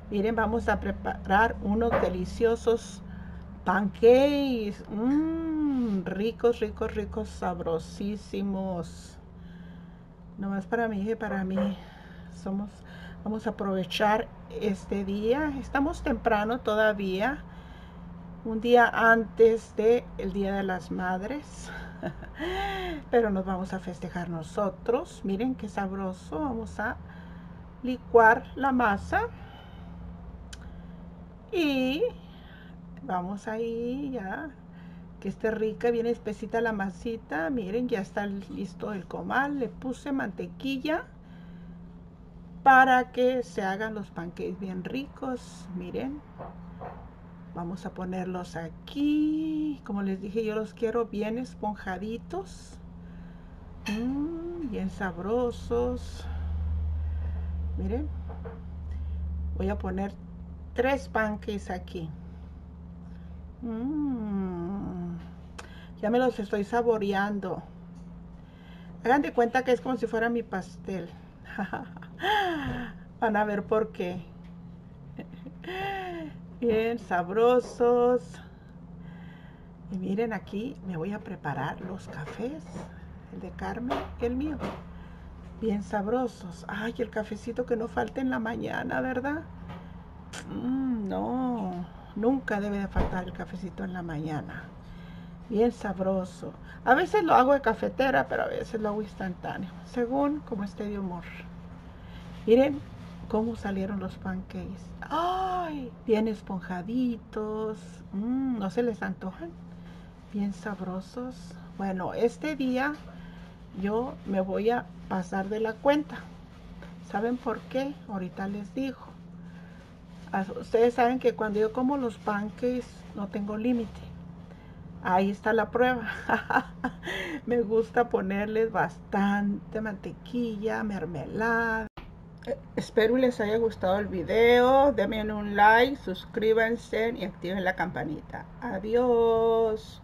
Miren, vamos a preparar unos deliciosos pancakes. Ricos, ricos, ricos, sabrosísimos. No más para mí que para mí. Somos, vamos a aprovechar este día. Estamos temprano todavía. Un día antes del Día de las Madres. Pero nos vamos a festejar nosotros. Miren qué sabroso. Vamos a licuar la masa. Y vamos ahí ya. Que esté rica, bien espesita la masita. Miren, ya está listo el comal. Le puse mantequilla para que se hagan los pancakes bien ricos. Miren, vamos a ponerlos aquí. Como les dije, yo los quiero bien esponjaditos, bien sabrosos. Miren, voy a poner 3 pancakes aquí. Ya me los estoy saboreando. Hagan de cuenta que es como si fuera mi pastel. Van a ver por qué. Bien sabrosos. Y miren, aquí me voy a preparar los cafés. El de Carmen y el mío. Bien sabrosos. Ay, el cafecito que no falte en la mañana, ¿verdad? No, nunca debe de faltar el cafecito en la mañana. Bien sabroso. A veces lo hago de cafetera, pero a veces lo hago instantáneo, según como esté de humor. Miren cómo salieron los pancakes. ¡Ay! Bien esponjaditos. ¿No se les antojan? Bien sabrosos. Bueno, este día yo me voy a pasar de la cuenta. ¿Saben por qué? Ahorita les digo. Ustedes saben que cuando yo como los pancakes no tengo límite. Ahí está la prueba. Me gusta ponerles bastante mantequilla, mermelada. Espero les haya gustado el video. Denme un like, suscríbanse y activen la campanita. Adiós.